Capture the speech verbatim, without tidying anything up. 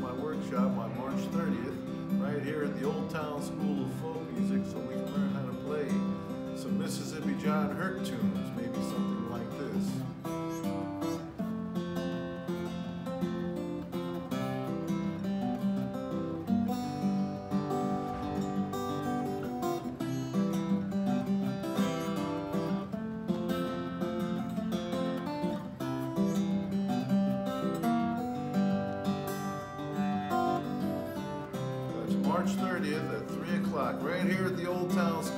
my workshop on March thirtieth, right here at the Old Town School of Folk Music, so we can learn how to play some Mississippi John Hurt tunes, maybe something like this. March thirtieth at three o'clock, right here at the Old Town School.